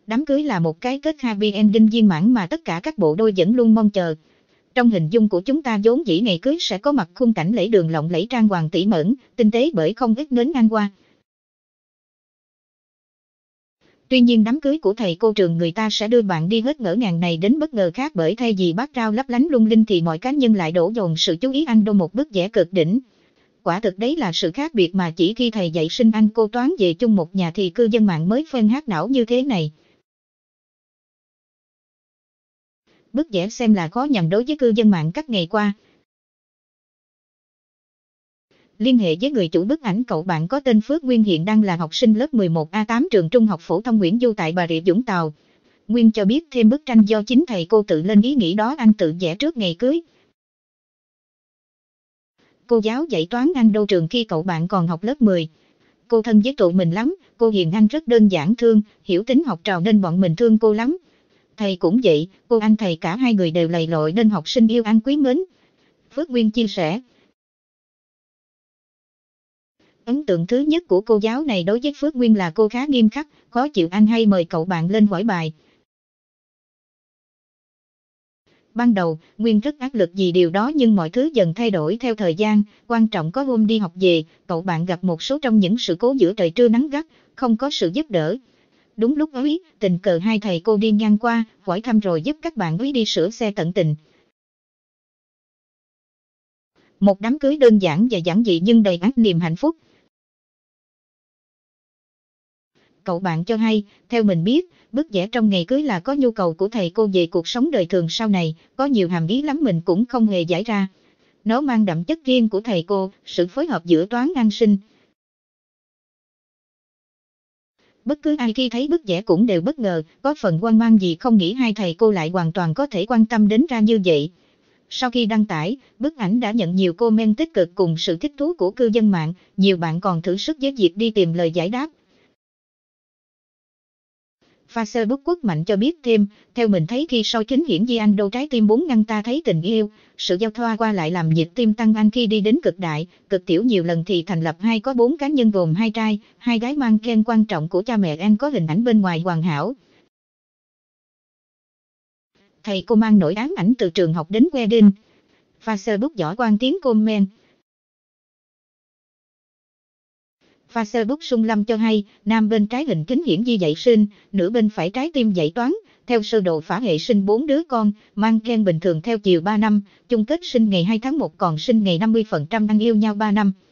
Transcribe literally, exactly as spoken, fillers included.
Đám cưới là một cái kết happy ending viên mãn mà tất cả các bộ đôi vẫn luôn mong chờ. Trong hình dung của chúng ta vốn dĩ ngày cưới sẽ có mặt khung cảnh lễ đường lộng lẫy trang hoàng tỉ mẩn, tinh tế bởi không ít nến ngang qua. Tuy nhiên đám cưới của thầy cô trường người ta sẽ đưa bạn đi hết ngỡ ngàng này đến bất ngờ khác, bởi thay vì bát trao lấp lánh lung linh thì mọi cá nhân lại đổ dồn sự chú ý anh đô một bước vẽ cực đỉnh. Quả thực đấy là sự khác biệt mà chỉ khi thầy dạy sinh anh cô toán về chung một nhà thì cư dân mạng mới phên hát não như thế này. Bức vẽ xem là khó nhằn đối với cư dân mạng các ngày qua. Liên hệ với người chủ bức ảnh, cậu bạn có tên Phước Nguyên hiện đang là học sinh lớp mười một A tám trường Trung học phổ thông Nguyễn Du tại Bà Rịa Vũng Tàu. Nguyên cho biết thêm bức tranh do chính thầy cô tự lên ý nghĩ đó, anh tự vẽ trước ngày cưới. Cô giáo dạy toán Anh đô trường khi cậu bạn còn học lớp mười. Cô thân với tụi mình lắm, cô hiền anh rất đơn giản thương, hiểu tính học trò nên bọn mình thương cô lắm. Thầy cũng vậy, cô anh thầy cả hai người đều lầy lội nên học sinh yêu anh quý mến. Phước Nguyên chia sẻ. Ấn tượng thứ nhất của cô giáo này đối với Phước Nguyên là cô khá nghiêm khắc, khó chịu, anh hay mời cậu bạn lên hỏi bài. Ban đầu, Nguyên rất áp lực vì điều đó nhưng mọi thứ dần thay đổi theo thời gian, quan trọng có hôm đi học về, cậu bạn gặp một số trong những sự cố giữa trời trưa nắng gắt, không có sự giúp đỡ. Đúng lúc ấy, tình cờ hai thầy cô đi ngang qua, hỏi thăm rồi giúp các bạn ấy đi sửa xe tận tình. Một đám cưới đơn giản và giản dị nhưng đầy ắp niềm hạnh phúc. Cậu bạn cho hay, theo mình biết, bức vẽ trong ngày cưới là có nhu cầu của thầy cô về cuộc sống đời thường sau này, có nhiều hàm ý lắm mình cũng không hề giải ra. Nó mang đậm chất riêng của thầy cô, sự phối hợp giữa toán Anh sinh. Bất cứ ai khi thấy bức vẽ cũng đều bất ngờ, có phần hoang mang vì không nghĩ hai thầy cô lại hoàn toàn có thể quan tâm đến ra như vậy. Sau khi đăng tải, bức ảnh đã nhận nhiều comment tích cực cùng sự thích thú của cư dân mạng, nhiều bạn còn thử sức với việc đi tìm lời giải đáp. Facebook Quốc Mạnh cho biết thêm, theo mình thấy khi soi kính hiển vi anh đô trái tim bốn ngăn ta thấy tình yêu, sự giao thoa qua lại làm nhịp tim tăng anh khi đi đến cực đại, cực tiểu nhiều lần thì thành lập hai có bốn cá nhân gồm hai trai, hai gái mang gen quan trọng của cha mẹ anh có hình ảnh bên ngoài hoàn hảo. Thầy cô mang nỗi ám ảnh từ trường học đến wedding. Facebook Võ Quang Tiến comment. Facebook Sung Lâm cho hay, nam bên trái hình kính hiển vi dạy sinh, nữ bên phải trái tim dạy toán, theo sơ đồ phả hệ sinh bốn đứa con, mang gen bình thường theo chiều ba năm, chung kết sinh ngày hai tháng một còn sinh ngày năm mươi phần trăm đang yêu nhau ba năm.